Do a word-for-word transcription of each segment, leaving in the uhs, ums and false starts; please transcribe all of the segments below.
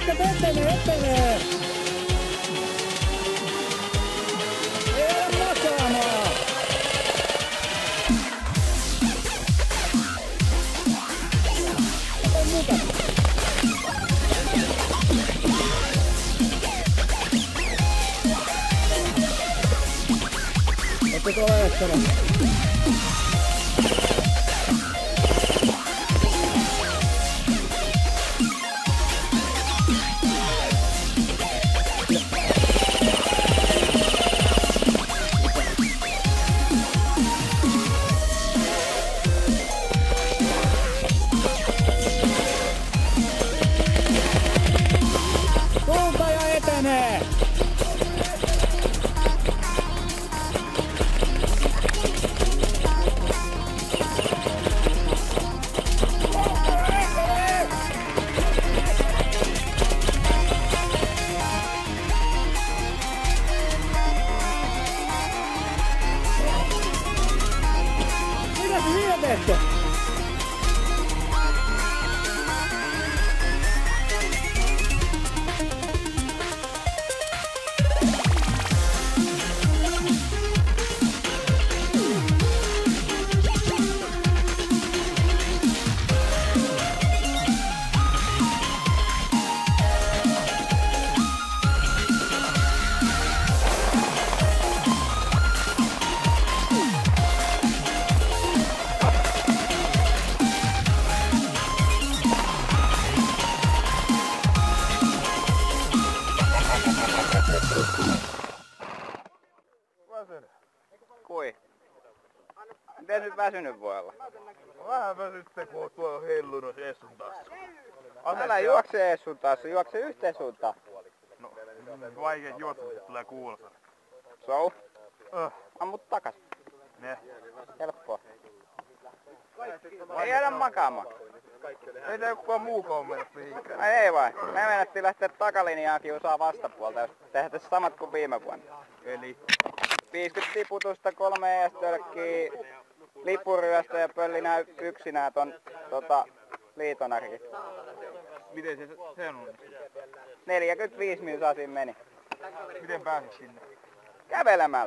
Jätkät etenee, etenee! Ei ole makaamaan! On muka! Ootteko olettava? Kultaja etenee! Mitä se siinä teette? Väsynyt. Kui? Miten nyt väsynyt voi olla? Vähän väsytte, kun oot tuolla hellunut Essun tassu. Älä juokse Essun tassu, juokse yhteen suuntaan. No, vaikea juosta, tulee kuulossa. So? Öh, Ammut takas. ne. Helppoa. Ei jäädä makaamaan. Ei tää kukaan muukaan mennä mihinkään. Ai ei vai? Me mennettiin lähteä takalinjaa kiusaa vastapuolta, jos tehdään samat kuin viime vuonna. Eli viisikymmentä tiputusta, kolme eestölkkiä, lipuryöstä ja pöllinä yksinään ton tota, liitonarki. miten se, se on? neljäkymmentäviisi minuuttia siinä meni. Miten pääsit sinne? Kävelemällä.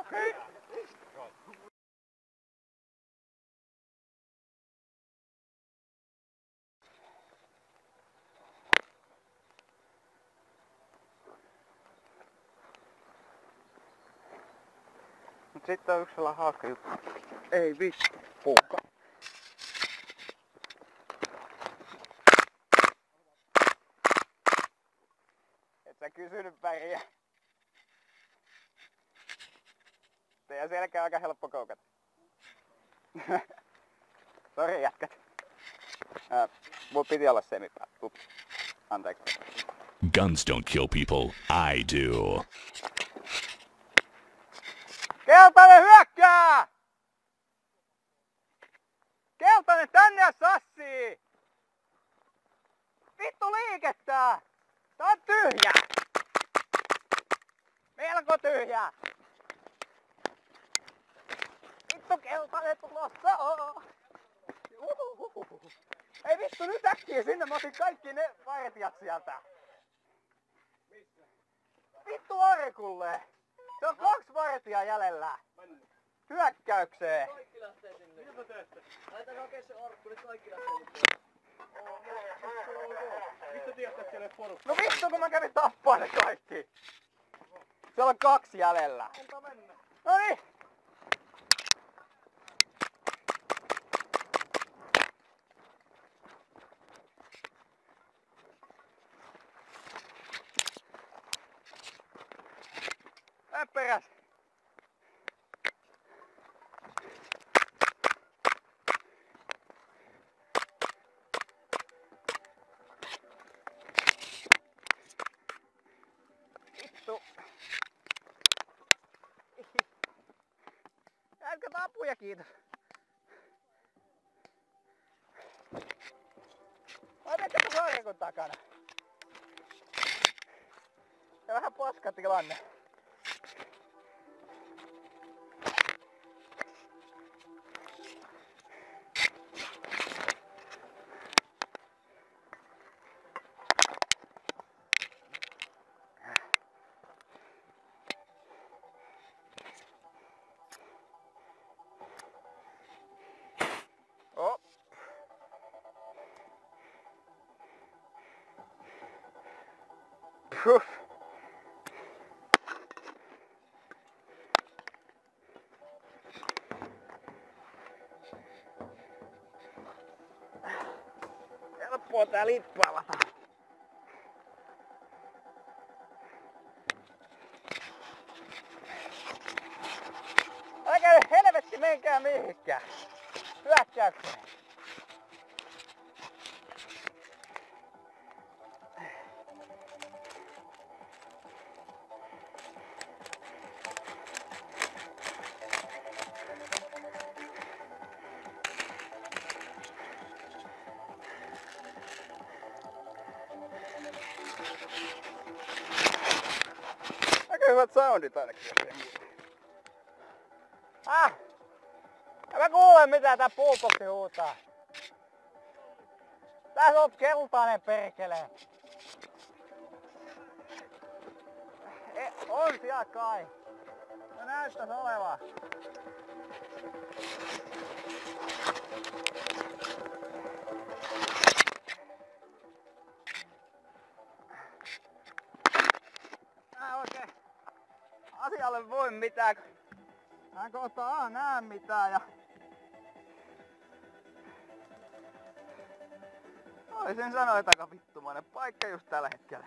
Mut sitten on yksi sellainen hauska juttu. Ei vittu. Puukka. Et sä kysynyt väriä. Teidän selkä on aika helppo koukata. Sori jätkät. Äh, mul piti olla semipää. Ups. Anteeksi. Guns don't kill people. I do. Keltainen hyökkää! Keltainen tänne ja sassii! Vittu liikettä! Tää on tyhjä! Melko tyhjä! Vittu keltainen tulossa! Uhuhuhu. Ei vittu nyt äkkiä sinne, mä otin kaikki ne vartijat sieltä! Vittu Arkulle! Se on kaksi vartijaa jäljellä! Hyökkäykseen! Kaikki lähtee sinne. Mitä teette? Laitetaan hakea se arkku, nyt kaikki lähtee sinne. Mistä tiedät, että siellä ei porukka? No vittu kun mä kävin tappaa ne kaikki! Siellä on kaksi jäljellä. Antaa mennä. Noniin! Äppäräs! Vittu! Jätkät apuja, kiitos! Otetko sarjakon takana? Ja vähän paska tilanne. Huh. Helppoa tää lippaavata. Älkää nyt helvetti menkää mihinkään. Hyökkäykseen. Aika hyvät soundit ainakin. Ah! En mä kuule mitä tää puupoksi huutaa. Tässä on keltainen perkele. E, on siellä kai. No näyttäis olevan. Mä en oikein asialle voi mitään. Mä en kohta näe mitään ja... Voisin sanoa, että aika vittumainen paikka just tällä hetkellä.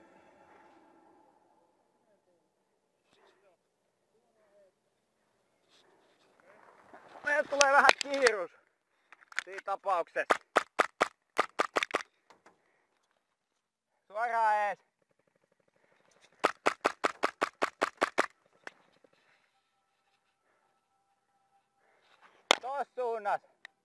Meille tulee vähän kiirus siinä tapauksessa. Suoraan ees. Tois suunnas.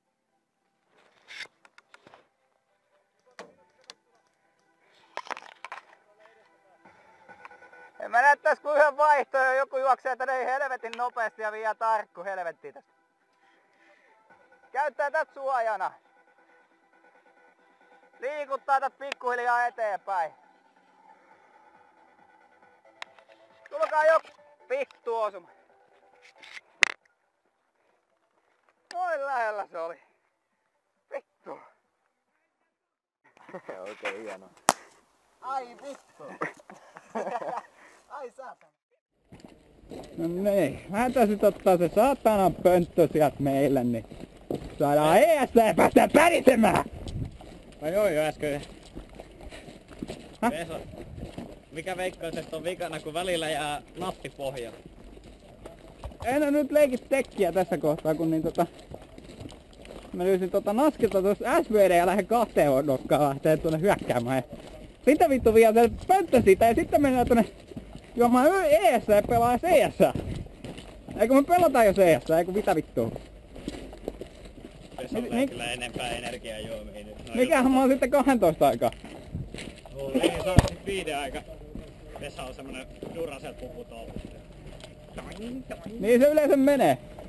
En mä näyttäis kuin yhden vaihtoehon, joku juoksee tänne helvetin nopeasti ja vie tarkku helvettiin tästä. Käyttää tätä suojana. Liikuttaa tätä pikkuhiljaa eteenpäin. Tulkaa joku vittu osuma. Noin lähellä se oli. Vittu. Oikein hienoa. Ai vittu. Ai saatana. No niin, mä täysin ottaa se saatanan pönttö sieltä meille, niin saadaan eessä ja päästään pärisemään! Mä join jo äsken. Vesa, mikä veikkaus, että on vikana, kun välillä jää nappi pohjaan? En oo nyt leikit tekkiä tässä kohtaa, kun niin tota... Mä löysin tota naskilta tuossa S V D ja lähden kahteen nokkaan lähtee tuonne hyökkäämään. Ja sitten vittu vielä se pönttö siitä ja sitten mennään tuonne juomaan E S ja pelaa C S. Eikö me pelataan jo C S, eikö mitä vittua? Se on Ni- kyllä enempää energiaa juomiin nyt. No, Mikähän mä oon sitten kahdentoista aikaa? Ei se on sit viiden aika. Vesa on semmonen Duracell pupu tuolla. Niin se yleensä menee.